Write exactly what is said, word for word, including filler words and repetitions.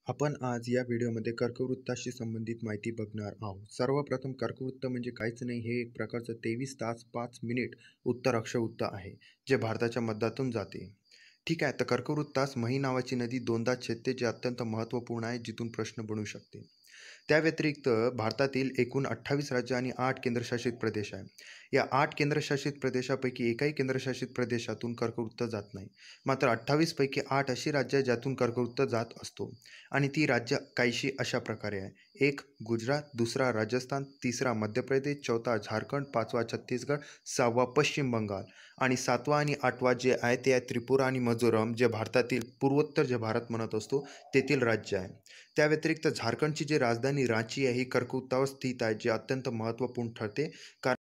आपण आज या व्हिडिओमध्ये कर्कवृत्ताशी संबंधित माहिती बघणार आहोत. सर्वप्रथम कर्कवृत्त म्हणजे काहीच नाही, हे एक प्रकारचं तेवीस तास पाच मिनिट उत्तर अक्षवृत्त आहे, जे भारताच्या मध्यातून जाते. ठीक आहे, तर कर्कवृत्तास मही नावाची नदी दोनदा छेदते, जे अत्यंत महत्त्वपूर्ण आहे, जिथून प्रश्न बनू शकते. त्या व्यतिरिक्त भारतातील एकूण अठ्ठावीस राज्य आणि आठ केंद्रशासित प्रदेश आहे. या आठ केंद्रशासित प्रदेशापैकी एकाही केंद्रशासित प्रदेशातून कर्कवृत्त जात नाही. मात्र अठ्ठावीस पैकी आठ अशी राज्य आहेत ज्यातून कर्कवृत्त जात असतो आणि ती राज्य काहीशी अशा प्रकारे आहे. एक गुजरात, दुसरा राजस्थान, तिसरा मध्य प्रदेश, चौथा झारखंड, पाचवा छत्तीसगड, सहावा पश्चिम बंगाल आणि सातवा आणि आठवा जे आहे ते आहे त्रिपुरा आणि मिझोरम, जे भारतातील पूर्वोत्तर जे भारत म्हणत असतो तेथील राज्य आहे. त्या व्यतिरिक्त झारखंडची जी राजधानी रांची आहे ही कर्कवृत्तावर स्थित आहे, जे अत्यंत महत्त्वपूर्ण ठरते. कारण